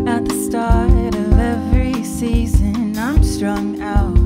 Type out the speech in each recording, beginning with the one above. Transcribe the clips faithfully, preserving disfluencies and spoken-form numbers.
At the start of every season, I'm strung out.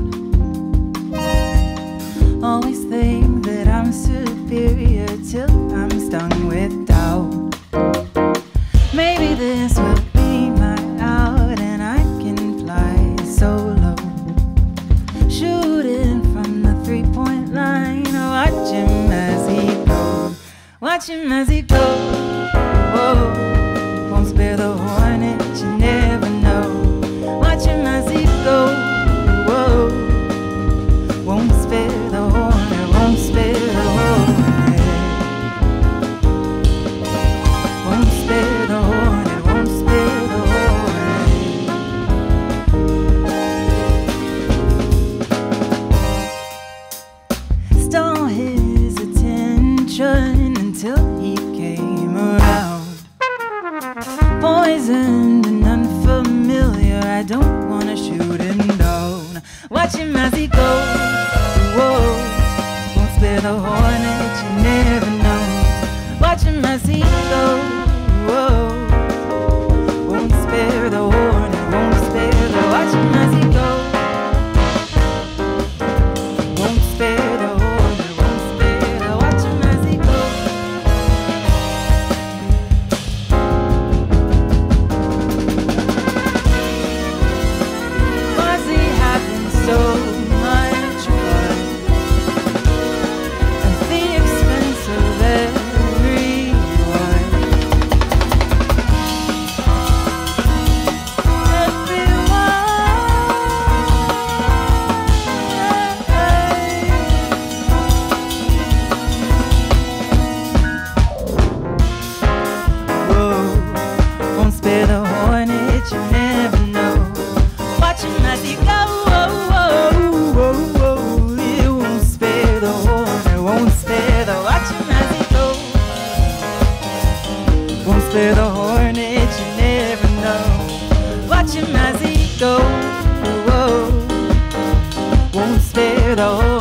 Always think that I'm superior till I'm stung with doubt. Maybe this will be my out and I can fly solo, shooting from the three-point line. Watch him as he goes, watch him as he goes. Whoa. Won't spare the hornet, you never know. Watch him as he goes. Whoa. Won't spare the hornet, won't spare the hornet. Won't spare the hornet, won't spare the hornet. Stole his attention until he came around. Poisoned and unfamiliar, I don't wanna shoot him down. Watch him as he goes. Whoa, won't spare the hornet, you never know. Watch him as he goes. Whoa, won't spare the hornet, won't spare the. Watch him as he goes. Won't spare the hornet, won't spare the. Watch him as he goes. So much blood at the expense of everyone. Everyone. Whoa, won't spare the hornet, you never know. Watch him as he goes. Won't spare the hornet, you never know. Watch him as he goes. Whoa. Won't spare the hornet.